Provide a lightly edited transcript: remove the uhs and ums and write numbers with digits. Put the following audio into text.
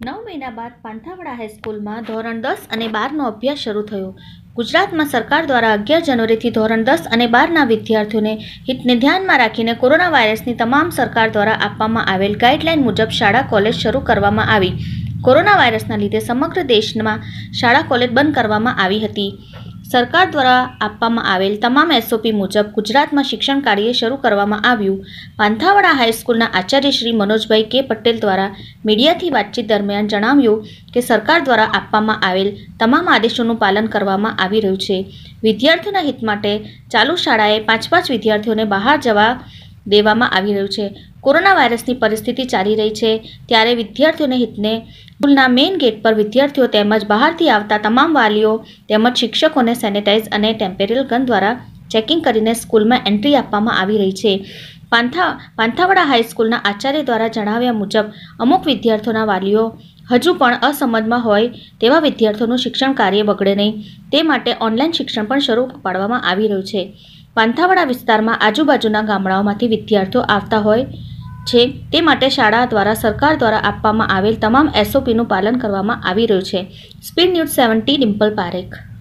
9 મહિના બાદ પાંથાવાડા હાઈસ્કૂલમાં ધોરણ 10 અને 12નો અભ્યાસ શરૂ થયો। ગુજરાતમાં સરકાર દ્વારા 11 જાન્યુઆરીથી ધોરણ 10 અને 12ના વિદ્યાર્થીઓને હિતને ધ્યાનમાં રાખીને કોરોના વાયરસની તમામ સરકાર દ્વારા આપવામાં આવેલ ગાઈડલાઈન મુજબ શાળા કોલેજ શરૂ કરવામાં આવી। કોરોના વાયરસના લીધે સમગ્ર દેશમાં શાળા કોલેજ બંધ કરવામાં આવી હતી। સરકાર દ્વારા આપવામાં આવેલ તમામ SOP મુજબ ગુજરાતમાં શિક્ષણ કાર્ય શરૂ કરવામાં આવ્યું। પાંથાવાડા હાઈસ્કૂલના આચાર્ય શ્રી મનોજભાઈ કે પટેલ દ્વારા મીડિયાથી વાતચીત દરમિયાન જણાવ્યું કે સરકાર દ્વારા આપવામાં આવેલ તમામ આદેશોનું પાલન કરવામાં આવી રહ્યું છે। વિદ્યાર્થીઓના હિત માટે ચાલુ શાળાએ 5 વિદ્યાર્થીઓને બહાર જવા દેવામાં આવી રહ્યું છે। કોરોના વાયરસની પરિસ્થિતિ ચાલી રહી છે ત્યારે વિદ્યાર્થીઓને હિતને સ્કૂલના મેઇન ગેટ પર વિદ્યાર્થીઓ તેમજ બહારથી આવતા તમામ વાલીઓ તેમજ શિક્ષકોને સેનેટાઇઝ અને ટેમ્પરેચર ગન દ્વારા ચેકિંગ કરીને સ્કૂલમાં એન્ટ્રી આપવામાં આવી રહી છે। પાંથાવાડા હાઈસ્કૂલના આચાર્ય દ્વારા જણાવ્યા મુજબ અમુક વિદ્યાર્થીઓના વાલીઓ હજુ પણ અસમજમાં હોય તેવા વિદ્યાર્થીઓનું શિક્ષણ કાર્ય બગડે નહીં તે માટે ઓનલાઈન શિક્ષણ પણ શરૂ પાડવામાં આવી રહ્યું છે। પાંથાવાડા વિસ્તારમાં આજુબાજુના ગામડાઓમાંથી વિદ્યાર્થીઓ આવતા હોય છે તે માટે શાળા દ્વારા સરકાર દ્વારા આપવામાં આવેલ તમામ SOPનું પાલન કરવામાં આવી રહ્યું છે। Speed news 70 Dimple Parekh.